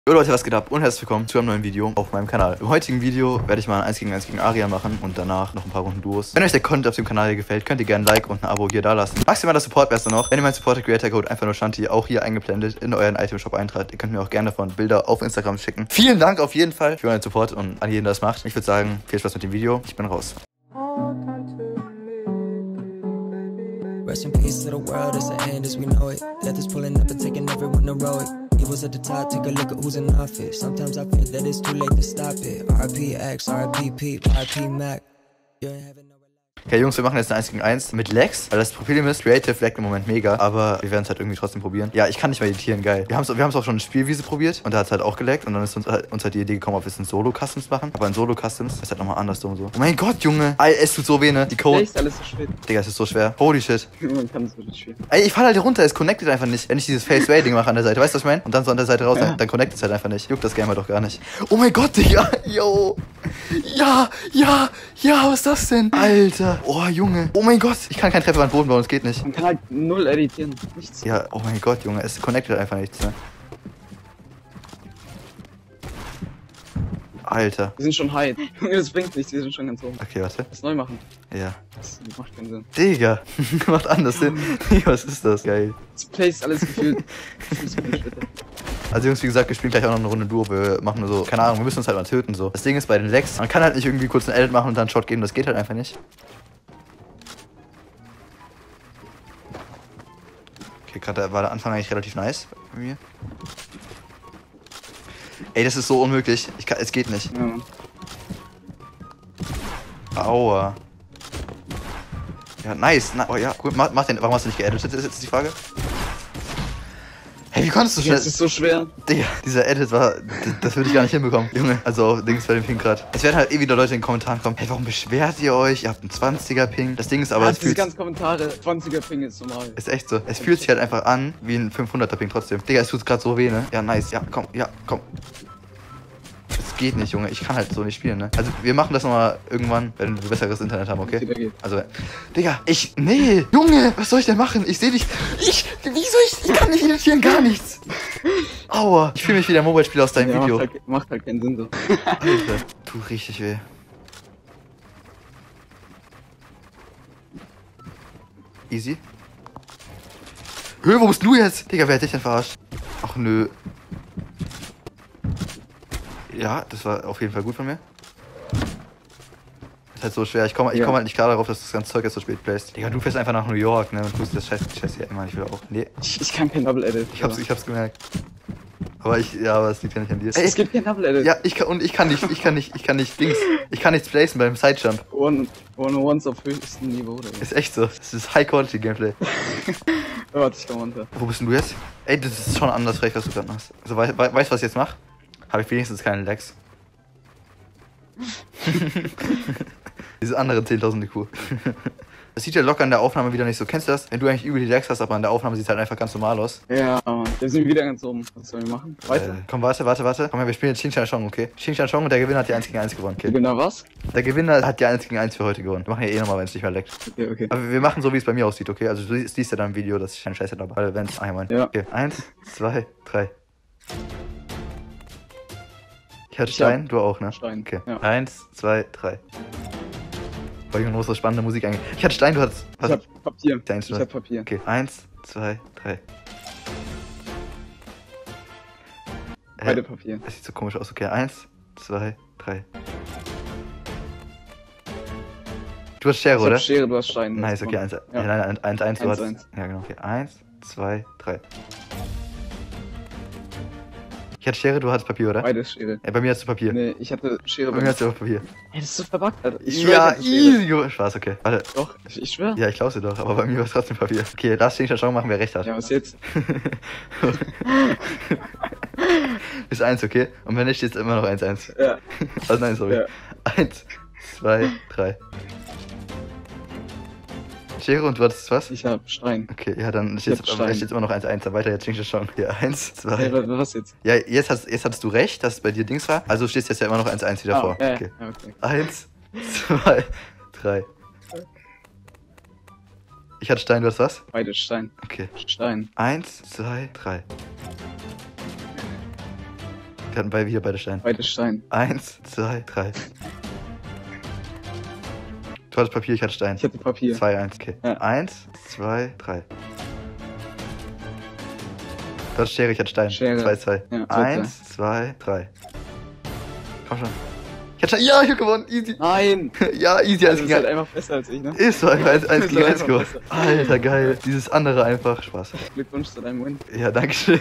Jo Leute, was geht ab und herzlich willkommen zu einem neuen Video auf meinem Kanal. Im heutigen Video werde ich mal ein 1 gegen 1 gegen Aria machen und danach noch ein paar Runden Duos. Wenn euch der Content auf dem Kanal hier gefällt, könnt ihr gerne ein Like und ein Abo hier da lassen. Maximaler Support wäre es noch, wenn ihr meinen Supporter Creator Code einfach nur Shanti auch hier eingeblendet in euren Item Shop eintragt. Ihr könnt mir auch gerne davon Bilder auf Instagram schicken. Vielen Dank auf jeden Fall für euren Support und an jeden, der das macht. Ich würde sagen, viel Spaß mit dem Video. Ich bin raus. Rest in peace to the world, it's the end as we know it. Death is pulling up and taking everyone to row it. Evil's at the top, take a look at who's in office. Sometimes I feel that it's too late to stop it. RP X, RP Pete, RP Mac. You ain't having no. Okay, Jungs, wir machen jetzt ein 1 gegen 1 mit Lex, weil das Problem ist, Creative laggt im Moment mega, aber wir werden es halt irgendwie trotzdem probieren. Ja, ich kann nicht mehr editieren, geil. Wir haben es auch schon in Spielwiese probiert und da hat es halt auch gelaggt und dann ist uns halt die Idee gekommen, ob wir es in Solo-Customs machen. Aber in Solo-Customs ist halt nochmal andersrum so. Oh mein Gott, Junge, es tut so weh, ne? Die Code. Ist alles so schwer. Digga, es ist so schwer. Holy shit. Man kann es wirklich schwer. Ey, ich fall halt hier runter, es connectet einfach nicht. Wenn ich dieses Face-Way-Ding mache an der Seite, weißt du, was ich meine? Und dann so an der Seite raus, dann connectet es halt einfach nicht. Juckt das Game halt doch gar nicht. Oh mein Gott, Digga. Yo. Ja, was ist das denn? Alter. Oh, Junge. Oh mein Gott. Ich kann keinen Treffer an den Boden bauen, es geht nicht. Man kann halt null editieren. Nichts. Ja, oh mein Gott, Junge. Es connectet einfach nichts, ne? Alter. Wir sind schon high. Das bringt nichts, wir sind schon ganz oben. Okay, warte. Das neu machen. Ja. Das macht keinen Sinn. Digga. Macht anders Sinn. Was ist das? Geil. Das Place alles gefühlt. Also Jungs, wie gesagt, wir spielen gleich auch noch eine Runde Duo. Wir machen nur so, keine Ahnung, wir müssen uns halt mal töten so. Das Ding ist bei den Legs, man kann halt nicht irgendwie kurz einen Edit machen und dann einen Shot geben, das geht halt einfach nicht. Okay, gerade war der Anfang eigentlich relativ nice bei mir. Ey, das ist so unmöglich. Es geht nicht. Ja. Aua. Ja, nice. Oh ja, gut. Mach den. Warum hast du nicht geeditet, ist jetzt die Frage. Hey, wie konntest du schnell? Das ist so schwer. Digga, dieser Edit war. Das würde ich gar nicht hinbekommen, Junge. Also auf Dings bei dem Ping gerade. Es werden halt wieder Leute in den Kommentaren kommen. Hey, warum beschwert ihr euch? Ihr habt einen 20er Ping. Das Ding ist aber. Diese ganzen Kommentare. 20er Ping ist normal. Ist echt so. Es fühlt sich halt einfach an wie ein 500er Ping trotzdem. Digga, es tut gerade so weh, ne? Ja, nice. Ja, komm. Das geht nicht, Junge. Ich kann halt so nicht spielen, ne? Also, wir machen das nochmal irgendwann, wenn wir besseres Internet haben, okay? Also, Digga, nee, Junge, was soll ich denn machen? Ich sehe dich. Ich kann nicht editieren, gar nichts. Aua. Ich fühle mich wie der Mobile-Spieler aus deinem Video. Macht halt keinen Sinn so. Alter, tut richtig weh. Easy. Wo bist du jetzt? Digga, wer hat dich denn verarscht? Ach, nö. Ja, das war auf jeden Fall gut von mir. Ist halt so schwer. Ich komm halt nicht klar darauf, dass das ganze Zeug jetzt so spät placed. Digga, du fährst einfach nach New York, ne? Und tust das Scheiß hier immer. Ich will auch. Nee. Ich kann kein Double Edit. Ich hab's gemerkt. Aber es liegt ja nicht an dir. Es gibt kein Double Edit. Ja, ich kann nichts placen beim Sidejump. One-on-ones auf höchstem Niveau, oder? Ist echt so. Das ist High-Quality-Gameplay. Warte, ich komm runter. Wo bist denn du jetzt? Ey, das ist schon anders frech, was du gerade machst. Also, weißt du, was ich jetzt mache? Habe ich wenigstens keine Lags. Diese anderen 10.000 IQ. Das sieht ja locker in der Aufnahme wieder nicht so. Kennst du das? Wenn du eigentlich übel die Lags hast, aber in der Aufnahme sieht es halt einfach ganz normal aus. Ja, wir sind wieder ganz oben. Was sollen wir machen? Weiter? Komm, warte. Komm her, wir spielen jetzt Xingqiang Chong, okay? Xingqiang Chong und der Gewinner hat die 1 gegen 1 gewonnen, okay? Gewinner was? Der Gewinner hat die 1 gegen 1 für heute gewonnen. Wir machen ja eh nochmal, wenn es nicht mehr leckt. Okay. Aber wir machen so, wie es bei mir aussieht, okay? Also du siehst ja dann im Video, dass ich keine Scheiße dabei habe. Wenn es Ja. Okay, 1, 2, 3. Ich hatte Stein, du auch, ne? Stein. Okay. Ja. 1, 2, 3. Boah, Junge, muss so spannende Musik eigentlich. Ich hatte Stein, du hattest. Ich hab Papier. Ich hab Papier. Okay, 1, 2, 3. Beide Papier. Das sieht so komisch aus. Okay, 1, 2, 3. Du hast Schere, oder? Ich hab Schere, du hast Stein. Nice, okay, 1, Ja. nein, 1, du 1, hast. 1. Ja, genau. Okay, 1, 2, 3. Ich hatte Schere, du hattest Papier, oder? Beides Schere. Ja, bei mir hast du Papier. Nee, ich hatte Schere. Bei mir hast du auch Papier. Hey, das ist so verbuggt, Alter. Ich schwör, Ja, ich hatte Schere. easy. Spaß, okay. Warte. Doch, ich schwör. Ja, ich glaub's dir doch, aber bei mir war es trotzdem Papier. Okay, Last Xingqiang Chong machen wir recht hart. Ja, was jetzt? Ist 1, okay? Und wenn nicht, steht immer noch 1, 1. Ja. Also nein, sorry. Ja. 1, 2, 3. Schere und du hattest was? Ich hab Stein. Okay, ja, dann Ich hab steht Stein. immer noch 1, 1. Dann weiter jetzt Xingqiang Chong. Hier, 1, 2. Hey, was jetzt? Ja, jetzt hattest du recht, dass es bei dir Dings war. Also stehst jetzt ja immer noch 1, 1 wieder vor. Ja, Okay. ja, okay. 1, 2, 3. Ich hatte Stein, du hast was? Beide Stein. Okay. Stein. 1, 2, 3. Wir hatten hier beide Steine. Beide Stein. 1, 2, 3. Du hattest Papier, ich hatte Stein. Ich hatte Papier. 2, 1, okay. Ja. 1, 2, 3. Du hattest Schere, ich hatte Stein. Schere. 2, 2. Ja, 1, 2, 3. Komm schon. Ich hatte Stein. Ja, ich hab gewonnen. Easy. Nein! Ja, easy. Das ist halt einfach besser als ich, ne? Ist so einfach 1 Ist gegen 1 einfach geworden. besser. Alter, geil. Dieses andere einfach. Spaß. Glückwunsch zu deinem Win. Ja, dankeschön.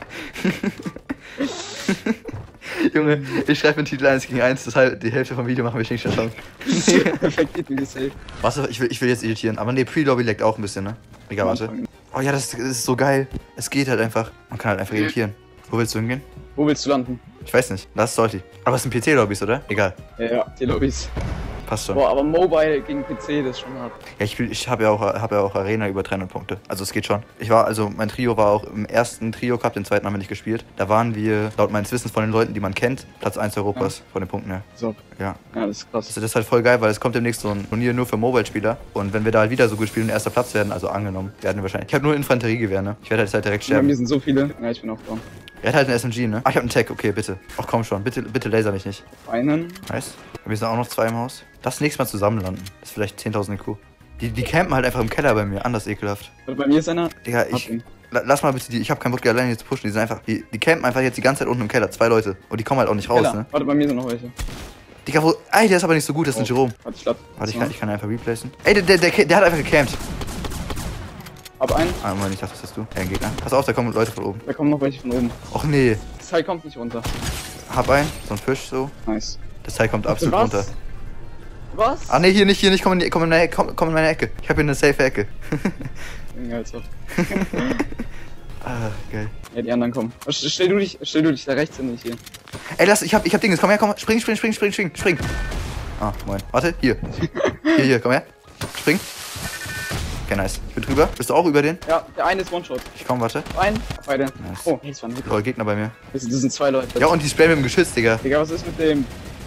Junge, ich schreibe den Titel 1 gegen 1, deshalb die Hälfte vom Video machen wir nicht schon. Perfekt, geht mir safe. Warte, ich will jetzt editieren. Aber nee, Pre-Lobby leckt auch ein bisschen, ne? Egal, warte. Oh ja, das ist so geil. Es geht halt einfach. Man kann halt einfach editieren. Wo willst du hingehen? Wo willst du landen? Ich weiß nicht. Das ist Salty. Aber es sind PC-Lobbys, oder? Egal. Ja, die Lobbys. Passt schon. Boah, aber Mobile gegen PC, das ist schon hart. Ja, ich habe ja auch Arena über 300 Punkte. Also es geht schon. Mein Trio war auch im ersten Trio Cup, den zweiten haben wir nicht gespielt. Da waren wir, laut meines Wissens von den Leuten, die man kennt, Platz 1 Europas von den Punkten her. So. Ja. Ja, das ist krass. Also das ist halt voll geil, weil es kommt demnächst so ein Turnier nur für Mobile-Spieler. Und wenn wir da halt wieder so gut spielen und erster Platz werden, also angenommen, werden wir wahrscheinlich. Ich habe nur Infanteriegewehr, ne? Ich werde halt direkt Bei sterben. mir sind so viele. Ja, ich bin auch down. Er hat halt einen SMG, ne? Ach, ich habe einen Tag, okay, bitte. Ach komm schon, bitte laser mich nicht. Einen. Nice. Bei mir sind auch noch 2 im Haus. Lass nächstes Mal zusammen landen. Das ist vielleicht 10.000 IQ. Die campen halt einfach im Keller bei mir, anders ekelhaft. Und bei mir ist einer. Digga, lass mal bitte ich habe keinen Bock, die alleine hier zu pushen. Die sind einfach, die campen einfach jetzt die ganze Zeit unten im Keller, 2 Leute. Und die kommen halt auch nicht raus, Keller. ne? Warte, bei mir sind noch welche. Digga, Ey, der ist aber nicht so gut, das ist ein Jerome. Warte, ich glaub. Warte, ich kann einfach replacen. Ey, der hat einfach gecampt. Hab einen. Ah, Moment, ich dachte, das bist du. Ja, ein Gegner. Pass auf, da kommen Leute von oben. Da kommen noch welche von oben. Och nee. Das Teil kommt nicht runter. Hab einen, so ein Fisch so. Nice. Das Teil kommt absolut Was? runter. Was? Ah nee, hier nicht, komm in meine Ecke. Ich hab hier eine safe Ecke. Ja, als ob. Ah, geil. Ja, die anderen kommen. Stell du dich da rechts hin, nicht hier. Ey, ich hab Dinges, komm her, spring. Ah, moin. Warte, hier. Hier, komm her. Spring. Okay, nice. Ich bin drüber. Bist du auch über den? Ja, der eine ist One-Shot. Ich komm, warte. Ein, beide. Nice. Oh, hey, das waren wirklich. Lol, Gegner bei mir. Das sind 2 Leute. Ja, und die sprayen mit dem Geschütz, Digga. Digga, was ist mit dem?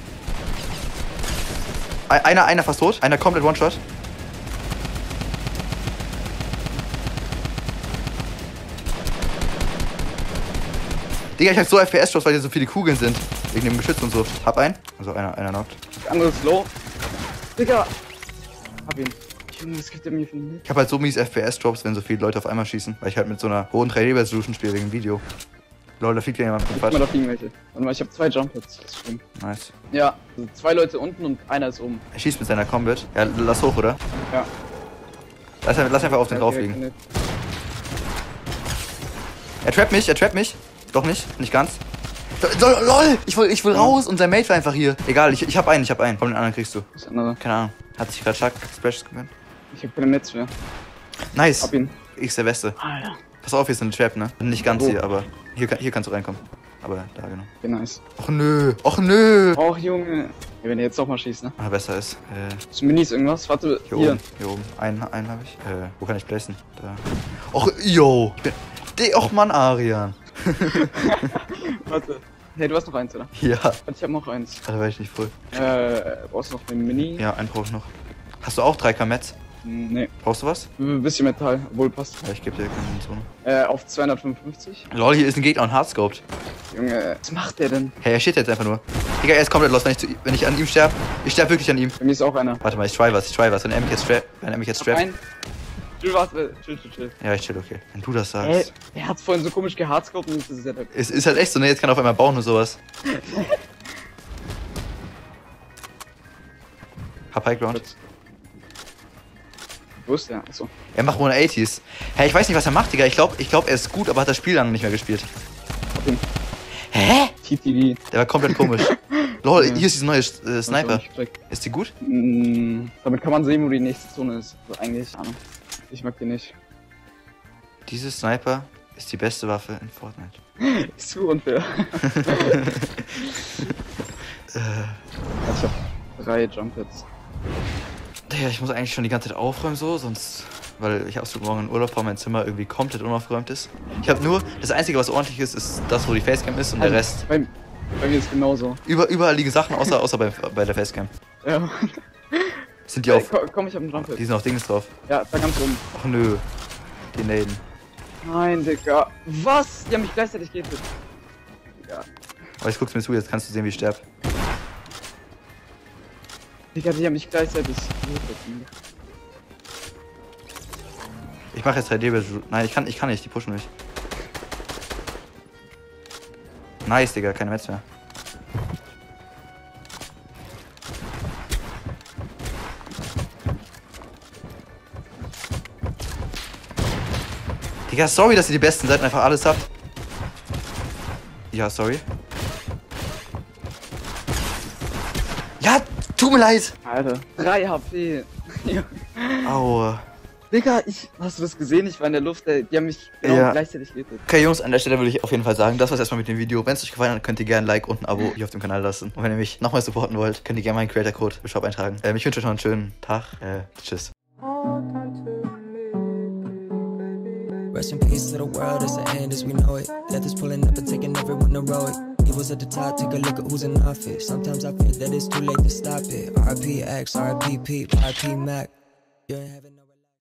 Einer fast tot, einer komplett One-Shot. Digga, ich hab so FPS-Shots, weil hier so viele Kugeln sind. Wegen dem Geschütz und so. Hab einen. Also einer knockt. Der andere ist low. Digga! Hab ihn. Junge, was gibt der mir für einen Hit? Ich hab halt so mies FPS-Drops, wenn so viele Leute auf einmal schießen. Weil ich halt mit so einer hohen 3D-Resolution spiele wegen Video. Lol, da fliegt ja jemand vom Guck mal, Quatsch. da fliegen welche. Warte mal, ich hab 2 Jump-Hits. Das stimmt. Nice. Ja, also 2 Leute unten und einer ist oben. Er schießt mit seiner Combat. Ja, lass hoch, oder? Ja. Lass einfach auf den drauf liegen. Er trappt mich. Doch nicht ganz. LOL! Ich will raus und sein Mate war einfach hier. Egal, ich hab einen. Komm, den anderen kriegst du. Das andere. Keine Ahnung. Hat sich gerade Chuck Splashes gewinnt. Ich hab keine Netz mehr. Nice. Hab ihn. Ich ist der Beste. Alter. Pass auf, hier ist eine Trap, ne? Nicht ganz Wo? hier, aber hier kannst du reinkommen. Aber da, genau. Okay, nice. Och nö. Och, Junge. Ja, wenn er jetzt doch mal schießt, ne? Ah, besser ist. Ist Minis irgendwas? Warte, hier. Hier oben. Einen habe ich. Wo kann ich placen? Da. Och, yo. Och, Mann, Arian. Warte. Hey, du hast noch eins, oder? Ja. Warte, ich hab noch eins. Da war ich nicht voll. Brauchst du noch eine Mini? Ja, einen brauche ich noch. Hast du auch 3K Metz? Nee. Brauchst du was? Ein bisschen Metall, obwohl passt. Ja, ich gebe dir keine Zone. Auf 255. Lol, hier ist ein Gegner und hardscoped. Junge, was macht der denn? Hey, er steht jetzt einfach nur. Digga, er ist komplett los, wenn ich an ihm sterbe. Ich sterbe wirklich an ihm. Bei mir ist auch einer. Warte mal, ich try was. Wenn er mich jetzt strappt. Ein. Chill, warte. Chill. Ja, ich chill, okay. Wenn du das Hey, sagst. er hat's vorhin so komisch gehardscoped und das ist ja der. Es ist halt echt so, ne? Jetzt kann er auf einmal bauen und sowas. Hab Highground. Wo ist der? Achso. Er macht 180s. Hey, ich weiß nicht, was er macht, Digga. Ich glaub, er ist gut, aber hat das Spiel lange nicht mehr gespielt. Hab ihn. Hä? TTV. Der war komplett komisch. Lol, Ja. hier ist diese neue Hast du Sniper. nicht gecheckt? Ist die gut? Damit kann man sehen, wo die nächste Zone ist. Also eigentlich, Ahnung. Ich mag die nicht. Diese Sniper ist die beste Waffe in Fortnite. Ist zu unfair. Ich hab 3 Jump-Hits. Digga, ich muss eigentlich schon die ganze Zeit aufräumen so, sonst... Weil ich absolut morgen in Urlaub fahre, mein Zimmer irgendwie komplett unaufgeräumt ist. Ich habe nur... Das Einzige, was ordentlich ist, ist das, wo die Facecam ist und der Rest... Bei mir ist genauso. Überall liegen Sachen, außer bei der Facecam. Ja. Sind die auf... Komm, ich hab einen Jump-Hit. Die sind auf Dings drauf. Ja, da ganz oben. Ach nö. Die Naden. Nein, Digga. Was? Die haben mich gleichzeitig gehittet. Digga. Aber jetzt guckst du mir zu, jetzt kannst du sehen, wie ich sterbe. Digga, die haben mich gleichzeitig. Ich mache jetzt 3D. Nein, ich kann nicht, die pushen mich. Nice, Digga, keine Metz mehr. Digga, sorry, dass ihr die besten seid und einfach alles habt. Ja, sorry. Ja, tut mir leid. Alter, 3 HP. Aua. Digga, hast du das gesehen? Ich war in der Luft, die haben mich genau gleichzeitig getötet. Okay, Jungs, an der Stelle würde ich auf jeden Fall sagen, das war's erstmal mit dem Video. Wenn es euch gefallen hat, könnt ihr gerne ein Like und ein Abo hier auf dem Kanal lassen. Und wenn ihr mich nochmal supporten wollt, könnt ihr gerne meinen Creator-Code im Shop eintragen. Ich wünsche euch noch einen schönen Tag. Tschüss. Rest in peace to the world, it's the end as we know it. Death is pulling up and taking everyone heroic. Evil's at the top, take a look at who's in office. Sometimes I fear that it's too late to stop it. RIP X, RIP Pete, RIP Mac. You ain't having no